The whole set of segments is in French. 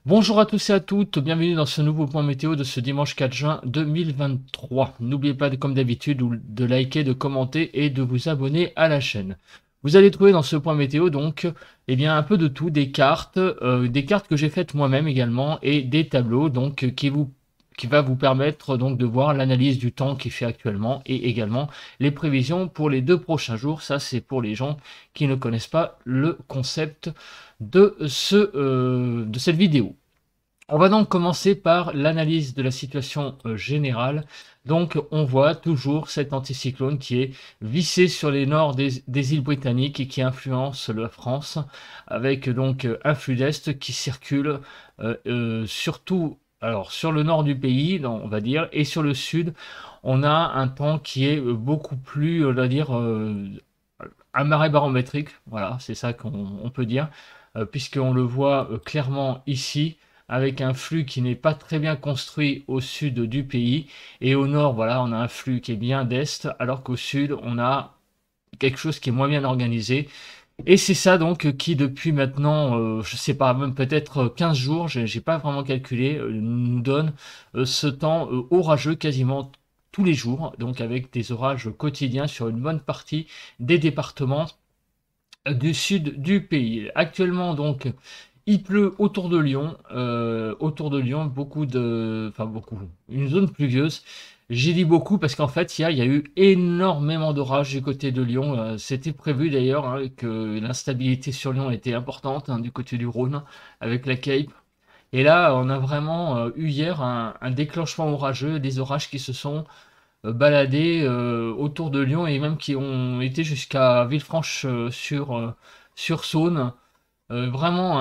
Bonjour à tous et à toutes, bienvenue dans ce nouveau point météo de ce dimanche 4 juin 2023. N'oubliez pas, comme d'habitude, de liker, de commenter et de vous abonner à la chaîne. Vous allez trouver dans ce point météo donc un peu de tout, des cartes que j'ai faites moi-même également et des tableaux donc qui va vous permettre donc de voir l'analyse du temps qu'il fait actuellement et également les prévisions pour les 2 prochains jours. Ça, c'est pour les gens qui ne connaissent pas le concept de cette vidéo. On va donc commencer par l'analyse de la situation générale. Donc on voit toujours cet anticyclone qui est vissé sur les nords des îles britanniques et qui influence la France avec donc un flux d'est qui circule surtout alors sur le nord du pays, on va dire, et sur le sud, on a un temps qui est beaucoup plus, on va dire, un marais barométrique. Voilà, c'est ça qu'on peut dire, puisqu'on le voit clairement ici avec un flux qui n'est pas très bien construit au sud du pays. Et au nord, voilà, on a un flux qui est bien d'est, alors qu'au sud, on a quelque chose qui est moins bien organisé. Et c'est ça donc qui depuis maintenant, je sais pas, même peut-être 15 jours, j'ai pas vraiment calculé, nous donne ce temps orageux quasiment tous les jours, donc avec des orages quotidiens sur une bonne partie des départements du sud du pays. Actuellement donc, il pleut autour de Lyon, beaucoup, une zone pluvieuse. J'ai dit beaucoup parce qu'en fait, il y a eu énormément d'orages du côté de Lyon. C'était prévu d'ailleurs que l'instabilité sur Lyon était importante du côté du Rhône avec la Cape. Et là, on a vraiment eu hier un déclenchement orageux, des orages qui se sont baladés autour de Lyon et même qui ont été jusqu'à Villefranche sur Saône. Vraiment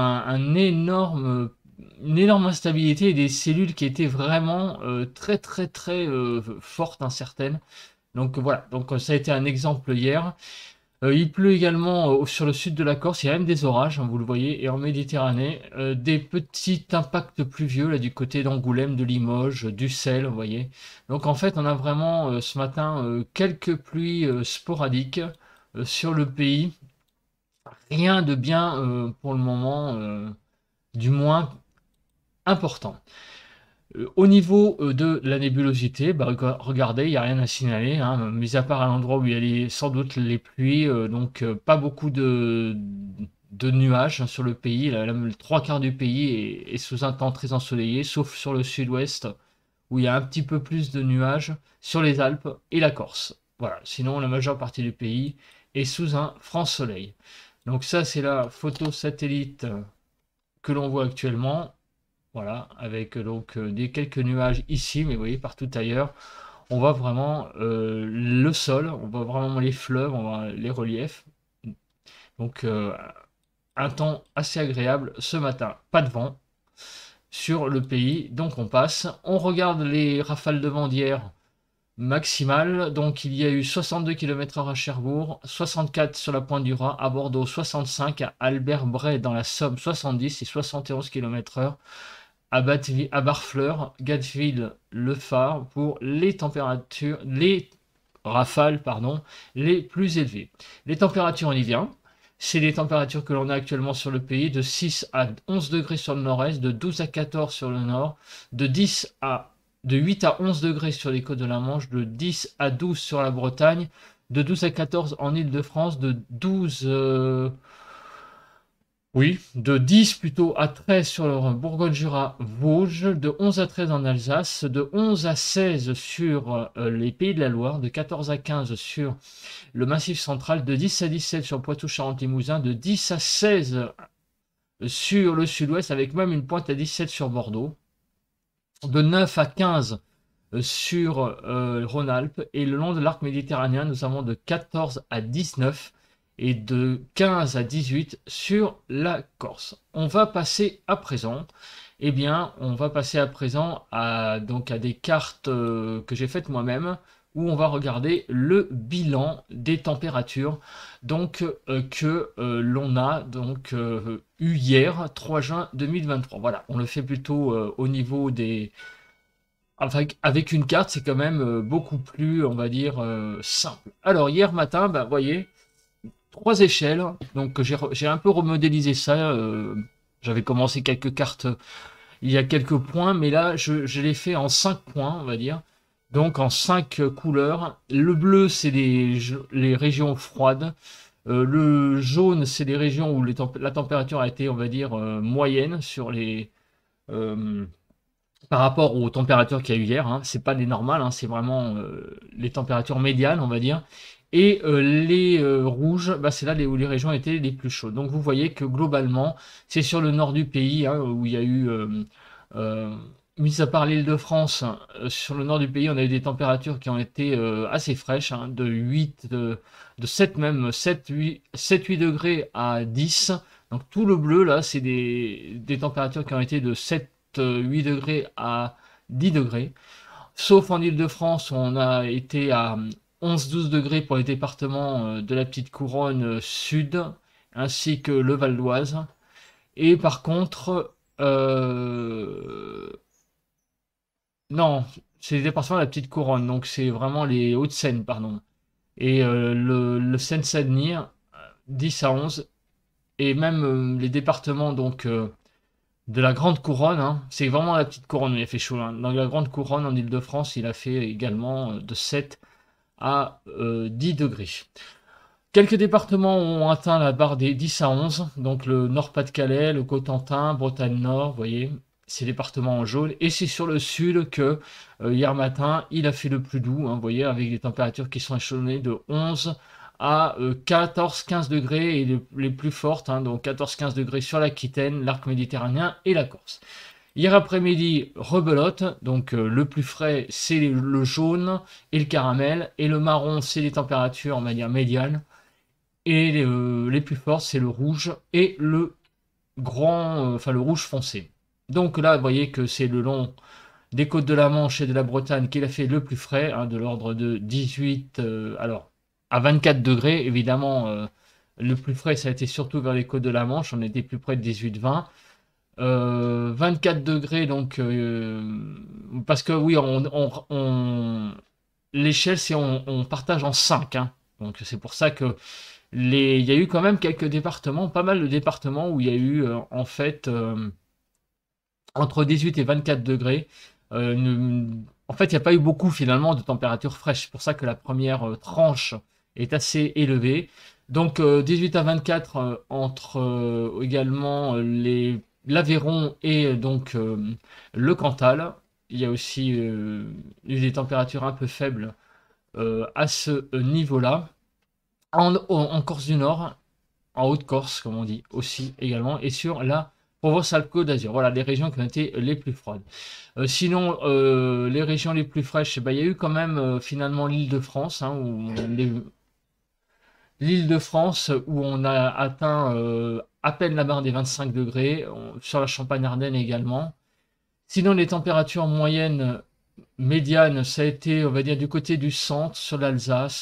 une énorme instabilité et des cellules qui étaient vraiment très fortes, incertaines. Donc voilà, donc ça a été un exemple hier. Il pleut également sur le sud de la Corse, il y a même des orages, hein, vous le voyez, et en Méditerranée, des petits impacts pluvieux là du côté d'Angoulême, de Limoges, d'Ussel, vous voyez. Donc en fait, on a vraiment ce matin quelques pluies sporadiques sur le pays. Rien de bien pour le moment, du moins important. Au niveau de la nébulosité, bah, regardez, il n'y a rien à signaler, hein, mis à part à l'endroit où il y a sans doute les pluies, donc pas beaucoup de nuages sur le pays. Le 3 quarts du pays est sous un temps très ensoleillé, sauf sur le sud-ouest, où il y a un petit peu plus de nuages, sur les Alpes et la Corse. Voilà, sinon la majeure partie du pays est sous un franc soleil. Donc ça, c'est la photo satellite que l'on voit actuellement. Voilà, avec donc quelques nuages ici, mais vous voyez partout ailleurs, on voit vraiment le sol, on voit vraiment les fleuves, on voit les reliefs. Donc un temps assez agréable ce matin, pas de vent sur le pays, donc on passe. On regarde les rafales de vent d'hier maximales, donc il y a eu 62 km/h à Cherbourg, 64 sur la Pointe du Raz, à Bordeaux 65, à Albert-Bray dans la Somme 70 et 71 km/h. À Barfleur, Gatteville, Le Phare pour les températures, les rafales, pardon, les plus élevées. Les températures en hiver, c'est les températures que l'on a actuellement sur le pays, de 6 à 11 degrés sur le nord-est, de 12 à 14 sur le nord, de 8 à 11 degrés sur les côtes de la Manche, de 10 à 12 sur la Bretagne, de 12 à 14 en Île-de-France, de 12 oui, de 10 plutôt à 13 sur le Bourgogne-Jura-Vosges, de 11 à 13 en Alsace, de 11 à 16 sur les Pays de la Loire, de 14 à 15 sur le Massif central, de 10 à 17 sur Poitou-Charentes-Limousin, de 10 à 16 sur le sud-ouest, avec même une pointe à 17 sur Bordeaux, de 9 à 15 sur Rhône-Alpes, et le long de l'arc méditerranéen, nous avons de 14 à 19 et de 15 à 18 sur la Corse. On va passer à présent, donc à des cartes que j'ai faites moi-même, où on va regarder le bilan des températures donc que l'on a donc eu hier 3 juin 2023. Voilà, on le fait plutôt au niveau des avec une carte, c'est quand même beaucoup plus, on va dire, simple. Alors hier matin, vous voyez, 3 échelles. Donc j'ai un peu remodélisé ça. J'avais commencé quelques cartes il y a quelques points, mais là, je l'ai fait en 5 points, on va dire. Donc en 5 couleurs. Le bleu, c'est les régions froides. Le jaune, c'est les régions où la température a été, on va dire, moyenne sur euh, par rapport aux températures qu'il y a eu hier. Hein. C'est pas les normales, hein, c'est vraiment les températures médianes, on va dire. Et les rouges, bah, c'est là où les régions étaient les plus chaudes. Donc vous voyez que globalement, c'est sur le nord du pays hein, où il y a eu, euh, mis à part l'Île-de-France, sur le nord du pays, on a eu des températures qui ont été assez fraîches, hein, de 8, de 7 même, 7, 8 degrés à 10. Donc tout le bleu là, c'est des températures qui ont été de 7, 8 degrés à 10 degrés. Sauf en Île-de-France, où on a été à 11-12 degrés pour les départements de la petite couronne sud, ainsi que le Val d'Oise. Et par contre, non, c'est les départements de la petite couronne, donc c'est vraiment les Hauts-de-Seine, pardon. Et le Seine-Saint-Denis, 10 à 11. Et même les départements donc de la Grande Couronne, hein, c'est vraiment la petite couronne où il a fait chaud. Hein. Dans la Grande Couronne en Île-de-France, il a fait également de 7 à 10 degrés. Quelques départements ont atteint la barre des 10 à 11, donc le Nord-Pas-de-Calais, le Cotentin, Bretagne Nord, vous voyez, ces départements en jaune. Et c'est sur le sud que hier matin, il a fait le plus doux, hein, vous voyez, avec des températures qui sont échelonnées de 11 à 14-15 degrés et les plus fortes, hein, donc 14-15 degrés sur l'Aquitaine, l'arc méditerranéen et la Corse. Hier après-midi, rebelote, donc le plus frais c'est le jaune et le caramel, et le marron c'est les températures on va dire médianes, et les plus fortes c'est le rouge et le grand, enfin le rouge foncé. Donc là vous voyez que c'est le long des côtes de la Manche et de la Bretagne qu'il a fait le plus frais, hein, de l'ordre de 18, alors à 24 degrés évidemment, le plus frais ça a été surtout vers les côtes de la Manche, on était plus près de 18-20. 24 degrés, donc parce que oui, l'échelle, c'est on partage en 5. Hein. Donc c'est pour ça que il y a eu quand même quelques départements, pas mal de départements où il y a eu en fait entre 18 et 24 degrés. En fait, il n'y a pas eu beaucoup finalement de températures fraîches. C'est pour ça que la première tranche est assez élevée. Donc 18 à 24 entre également l'Aveyron et donc le Cantal. Il y a aussi eu des températures un peu faibles à ce niveau-là. En Corse du Nord, en Haute-Corse, comme on dit aussi également, et sur la Provence-Alpes-Côte d'Azur. Voilà les régions qui ont été les plus froides. Sinon, les régions les plus fraîches, bah, il y a eu quand même finalement l'Île-de-France, hein, l'Île-de-France où on a atteint à peine la barre des 25 degrés, sur la Champagne-Ardenne également. Sinon, les températures moyennes médianes, ça a été, on va dire, du côté du centre, sur l'Alsace,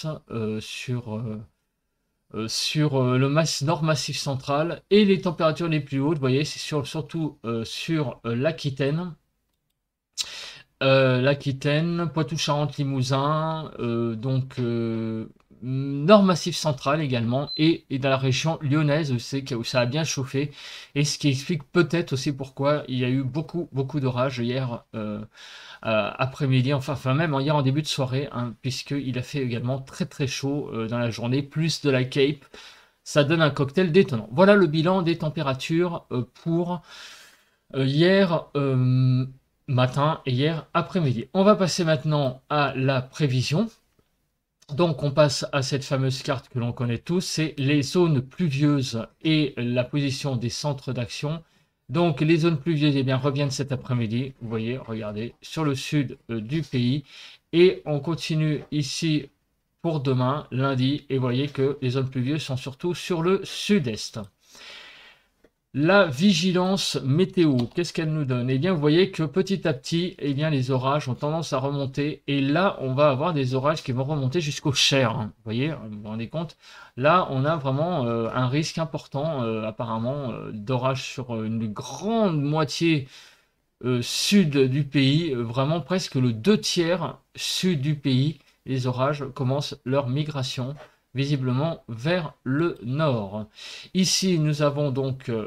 sur le Nord Massif central, et les températures les plus hautes, vous voyez, c'est surtout sur l'Aquitaine. L'Aquitaine, Poitou-Charentes-Limousin, donc Nord Massif central également, et dans la région lyonnaise où ça a bien chauffé, et ce qui explique peut-être aussi pourquoi il y a eu beaucoup d'orages hier après-midi, enfin même hier en début de soirée, hein, puisqu'il a fait également très chaud dans la journée, plus de la Cape, ça donne un cocktail détonnant. Voilà le bilan des températures pour hier matin et hier après-midi. On va passer maintenant à la prévision. Donc on passe à cette fameuse carte que l'on connaît tous, c'est les zones pluvieuses et la position des centres d'action. Donc les zones pluvieuses eh bien, reviennent cet après-midi, vous voyez, regardez, sur le sud du pays. Et on continue ici pour demain, lundi, et vous voyez que les zones pluvieuses sont surtout sur le sud-est. La vigilance météo, qu'est-ce qu'elle nous donne? Eh bien, vous voyez que petit à petit, eh bien, les orages ont tendance à remonter. Et là, on va avoir des orages qui vont remonter jusqu'au Cher. Hein. Vous voyez, vous vous rendez compte? Là, on a vraiment un risque important, apparemment, d'orage sur une grande moitié sud du pays. Vraiment presque le 2/3 sud du pays. Les orages commencent leur migration, visiblement, vers le nord. Ici, nous avons donc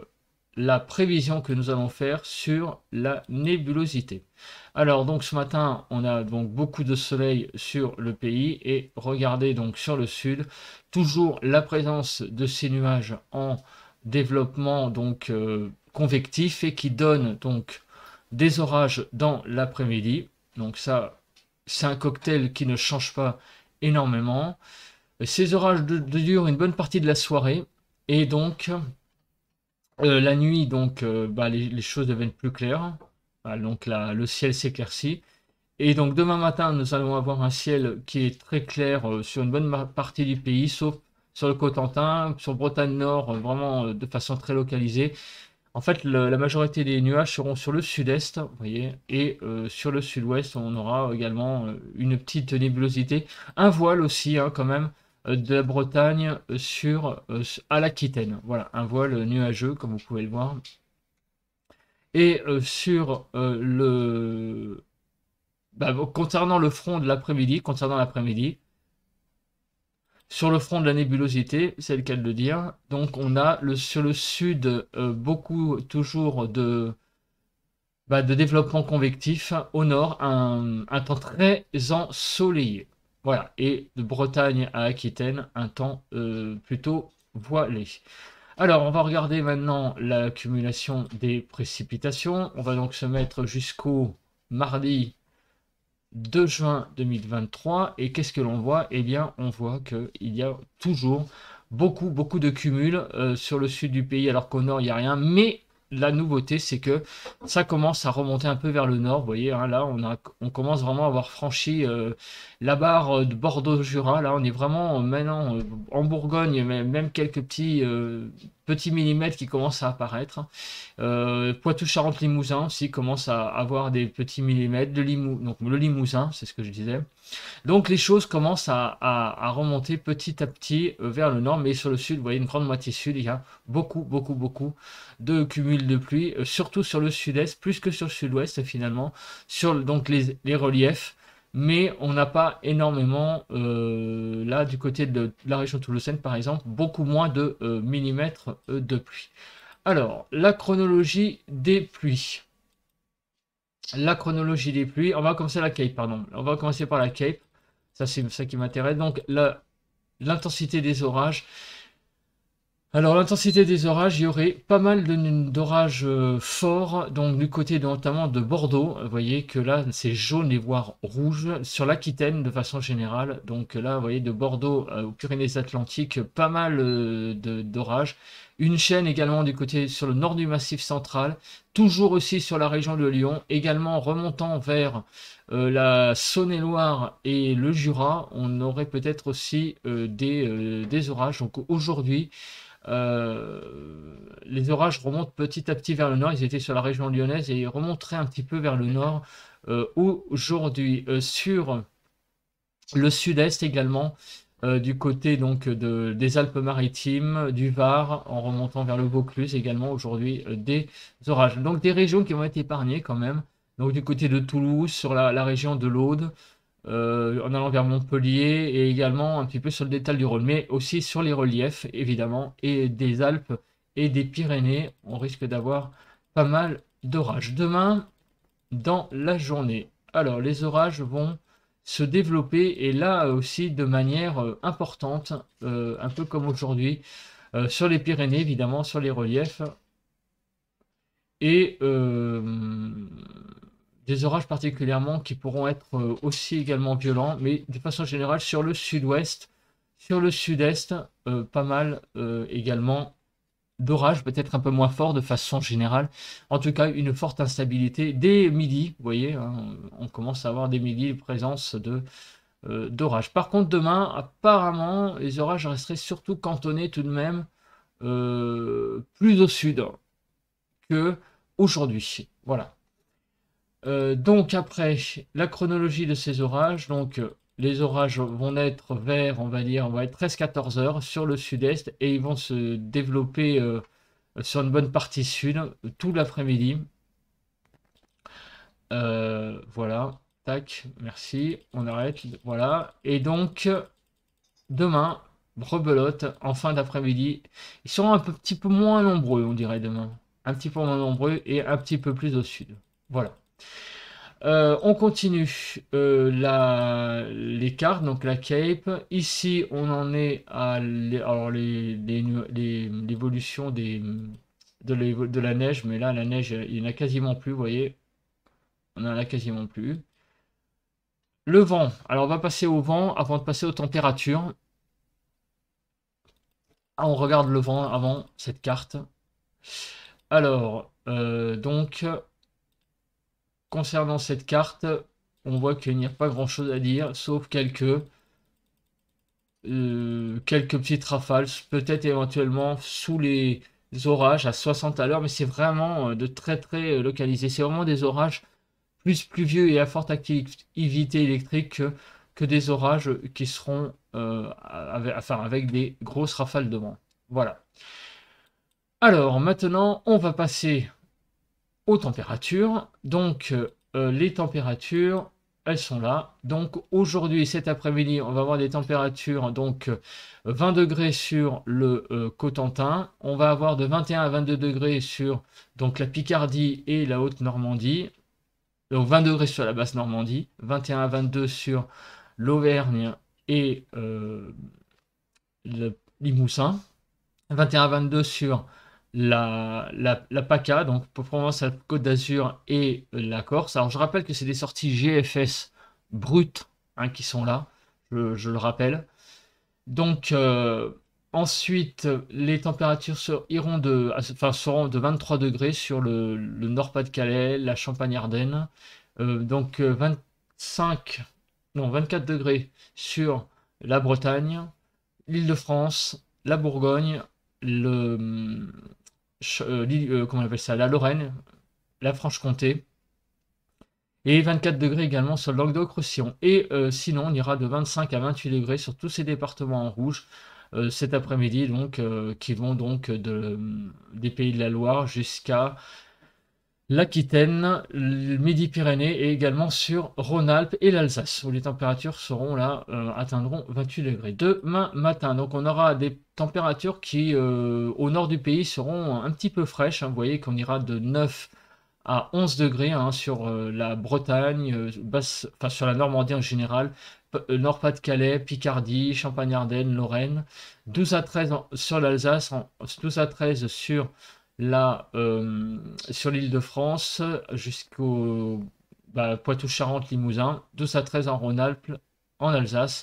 la prévision que nous allons faire sur la nébulosité. Alors donc ce matin, on a donc beaucoup de soleil sur le pays et regardez donc sur le sud, toujours la présence de ces nuages en développement donc convectif et qui donne donc des orages dans l'après-midi. Donc ça, c'est un cocktail qui ne change pas énormément. Ces orages durent une bonne partie de la soirée et donc la nuit, donc les choses deviennent plus claires. Voilà, donc là, le ciel s'éclaircit. Et donc demain matin, nous allons avoir un ciel qui est très clair sur une bonne partie du pays, sauf sur le Cotentin, sur Bretagne Nord, vraiment de façon très localisée. En fait, la majorité des nuages seront sur le sud-est, vous voyez, et sur le sud-ouest, on aura également une petite nébulosité, un voile aussi, hein, quand même, de la Bretagne à l'Aquitaine. Voilà, un voile nuageux, comme vous pouvez le voir. Et concernant le front de l'après-midi, sur le front de la nébulosité, c'est le cas de le dire. Donc on a sur le sud beaucoup toujours de développement convectif. Au nord, un temps très ensoleillé. Voilà. Et de Bretagne à Aquitaine, un temps plutôt voilé. Alors, on va regarder maintenant l'accumulation des précipitations. On va donc se mettre jusqu'au mardi 2 juin 2023. Et qu'est-ce que l'on voit? Eh bien, on voit qu'il y a toujours beaucoup de cumuls sur le sud du pays, alors qu'au nord, il n'y a rien. Mais la nouveauté, c'est que ça commence à remonter un peu vers le nord. Vous voyez, hein, là, on commence vraiment à avoir franchi la barre de Bordeaux-Jura. Là, on est vraiment maintenant en Bourgogne, même quelques petits millimètres qui commencent à apparaître. Poitou-Charentes-Limousin aussi commence à avoir des petits millimètres. Donc le Limousin, c'est ce que je disais. Donc les choses commencent à remonter petit à petit vers le nord, mais sur le sud, vous voyez, une grande moitié sud, il y a beaucoup de cumuls de pluie, surtout sur le sud-est, plus que sur le sud-ouest finalement, sur donc les reliefs. Mais on n'a pas énormément, là du côté de la région toulousaine par exemple, beaucoup moins de millimètres de pluie. Alors, la chronologie des pluies. La chronologie des pluies, on va commencer la Cape, pardon. On va commencer par la Cape, ça c'est ça qui m'intéresse. Donc, l'intensité des orages. Alors, l'intensité des orages, il y aurait pas mal d'orages forts, donc du côté notamment de Bordeaux. Vous voyez que là, c'est jaune et voire rouge. Sur l'Aquitaine, de façon générale. Donc là, vous voyez, de Bordeaux aux Pyrénées-Atlantiques, pas mal d'orages. Une chaîne également du côté sur le nord du Massif central. Toujours aussi sur la région de Lyon. Également remontant vers la Saône-et-Loire et le Jura. On aurait peut-être aussi des orages. Donc aujourd'hui, les orages remontent petit à petit vers le nord. Ils étaient sur la région lyonnaise et ils remonteraient un petit peu vers le nord aujourd'hui. Sur le sud-est également, du côté donc des Alpes-Maritimes, du Var, en remontant vers le Vaucluse également aujourd'hui des orages. Donc des régions qui vont être épargnées quand même. Donc du côté de Toulouse, sur la région de l'Aude, en allant vers Montpellier et également un petit peu sur le détal du Rhône, mais aussi sur les reliefs évidemment, et des Alpes et des Pyrénées, on risque d'avoir pas mal d'orages. Demain, dans la journée, alors les orages vont se développer et là aussi de manière importante, un peu comme aujourd'hui, sur les Pyrénées évidemment, sur les reliefs, et des orages particulièrement qui pourront être aussi également violents, mais de façon générale sur le sud-ouest, sur le sud-est, pas mal également d'orages, peut-être un peu moins forts de façon générale. En tout cas, une forte instabilité dès midi, vous voyez, hein, on commence à avoir des midis présence d'orages. Par contre, demain, apparemment, les orages resteraient surtout cantonnés tout de même plus au sud que aujourd'hui. Voilà. Donc après, la chronologie de ces orages, donc les orages vont naître vers, on va être 13-14 heures sur le sud-est et ils vont se développer sur une bonne partie sud tout l'après-midi. Voilà, tac, merci, on arrête, voilà. Et donc, demain, rebelote, en fin d'après-midi, ils seront un petit peu moins nombreux, on dirait demain. un petit peu moins nombreux et un petit peu plus au sud. Voilà. On continue les cartes, donc la Cape. Ici, on en est à l'évolution de la neige, mais là, la neige, il n'y en a quasiment plus, vous voyez. On en a quasiment plus. Le vent. Alors, on va passer au vent avant de passer aux températures. Ah, on regarde le vent avant cette carte. Alors, donc, concernant cette carte, on voit qu'il n'y a pas grand-chose à dire, sauf quelques petites rafales, peut-être éventuellement sous les orages à 60 à l'heure, mais c'est vraiment de très très localisé. C'est vraiment des orages plus pluvieux et à forte activité électrique que des orages qui seront avec des grosses rafales de vent. Voilà. Alors maintenant, on va passer aux températures. Donc les températures, elles sont là. Donc aujourd'hui, cet après-midi, on va avoir des températures, donc 20 degrés sur le Cotentin. On va avoir de 21 à 22 degrés sur donc la Picardie et la Haute-Normandie. Donc 20 degrés sur la Basse-Normandie, 21 à 22 sur l'Auvergne et le Limousin, 21 à 22 sur la PACA, donc Provence-Côte d'Azur et la Corse. Alors je rappelle que c'est des sorties GFS brutes hein, qui sont là, je le rappelle. Donc ensuite, les températures seront de 23 degrés sur le Nord-Pas-de-Calais, la Champagne-Ardenne. Donc 24 degrés sur la Bretagne, l'Île-de-France, la Bourgogne, comment on appelle ça, la Lorraine, la Franche-Comté. Et 24 degrés également sur le Languedoc-Roussillon. Et sinon, on ira de 25 à 28 degrés sur tous ces départements en rouge cet après-midi, donc qui vont donc des Pays de la Loire jusqu'à l'Aquitaine, le Midi-Pyrénées et également sur Rhône-Alpes et l'Alsace, où les températures seront là, atteindront 28 degrés. Demain matin, donc on aura des températures qui, au nord du pays, seront un petit peu fraîches. Hein. Vous voyez qu'on ira de 9 à 11 degrés hein, sur la Bretagne, sur la Normandie en général, Nord-Pas-de-Calais, Picardie, Champagne-Ardenne, Lorraine, 12 à 13 sur l'Alsace, 12 à 13 sur sur l'Île-de-France jusqu'au Poitou-Charentes, Limousin, 12 à 13 en Rhône-Alpes, en Alsace.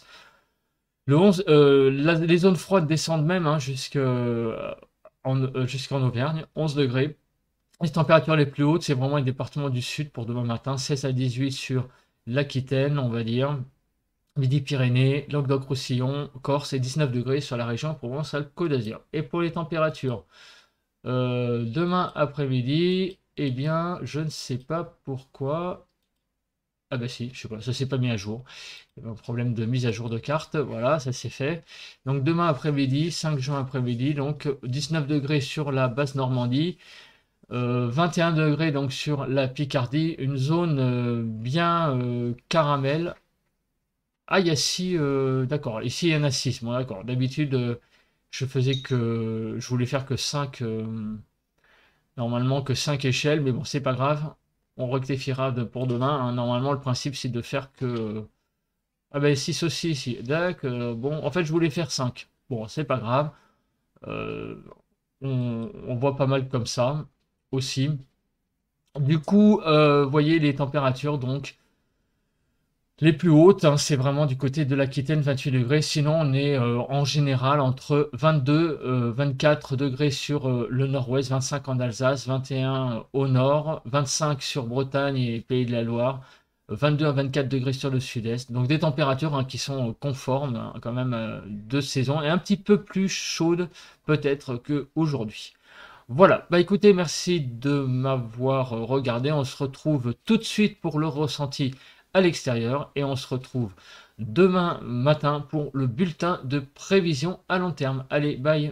Les zones froides descendent même hein, jusqu'en Auvergne, 11 degrés. Les températures les plus hautes, c'est vraiment les départements du sud pour demain matin, 16 à 18 sur l'Aquitaine, on va dire, Midi-Pyrénées, Languedoc-Roussillon, Corse et 19 degrés sur la région Provence-Alpes-Côte d'Azur. Et pour les températures, demain après-midi, eh bien, je ne sais pas pourquoi. Ah bah si, je sais pas, ça s'est pas mis à jour. Il y avait un problème de mise à jour de carte, voilà, ça s'est fait. Donc demain après-midi, 5 juin après-midi, donc 19 degrés sur la basse Normandie, 21 degrés donc sur la Picardie, une zone bien caramel. Ah, il y a 6, d'accord, ici il y en a 6, bon d'accord, d'habitude je voulais faire que 5, normalement que 5 échelles, mais bon, c'est pas grave, on rectifiera pour demain, hein. Normalement le principe c'est de faire que... Ah ben 6 aussi ici, d'accord, bon, en fait je voulais faire 5, bon, c'est pas grave, euh, on voit pas mal comme ça, aussi. Du coup, vous voyez les températures, donc... Les plus hautes, hein, c'est vraiment du côté de l'Aquitaine, 28 degrés. Sinon, on est en général entre 22, 24 degrés sur le nord-ouest, 25 en Alsace, 21 au nord, 25 sur Bretagne et Pays de la Loire, 22 à 24 degrés sur le sud-est. Donc des températures hein, qui sont conformes hein, quand même de saison et un petit peu plus chaudes peut-être qu'aujourd'hui. Voilà, bah écoutez, merci de m'avoir regardé. On se retrouve tout de suite pour le ressenti à l'extérieur et on se retrouve demain matin pour le bulletin de prévision à long terme. Allez, bye.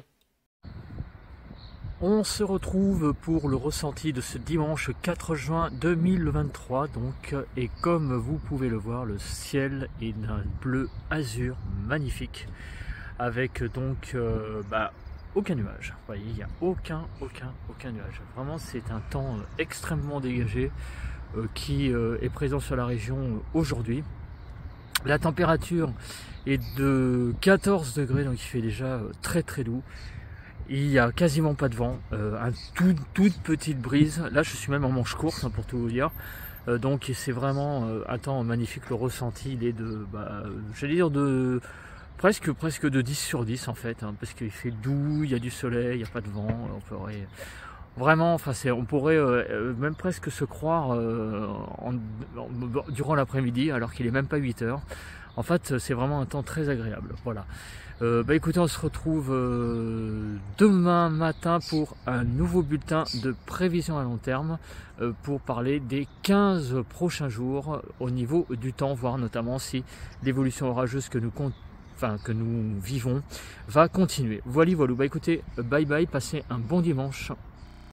On se retrouve pour le ressenti de ce dimanche 4 juin 2023 donc, et comme vous pouvez le voir, le ciel est d'un bleu azur magnifique avec donc aucun nuage. Vous voyez, il n'y a aucun nuage. Vraiment, c'est un temps extrêmement dégagé qui est présent sur la région aujourd'hui. La température est de 14 degrés, donc il fait déjà très doux. Il n'y a quasiment pas de vent, toute petite brise. Là, je suis même en manche courte, hein, pour tout vous dire. Donc c'est vraiment un temps magnifique. Le ressenti, il est de, j'allais dire de presque de 10 sur 10 en fait, hein, parce qu'il fait doux, il y a du soleil, il n'y a pas de vent. On pourrait vraiment, enfin on pourrait même presque se croire durant l'après-midi, alors qu'il est même pas 8 heures. En fait, c'est vraiment un temps très agréable. Voilà. Écoutez, on se retrouve demain matin pour un nouveau bulletin de prévision à long terme pour parler des 15 prochains jours au niveau du temps, voir notamment si l'évolution orageuse que nous vivons va continuer. Voilà. Écoutez, bye bye, passez un bon dimanche.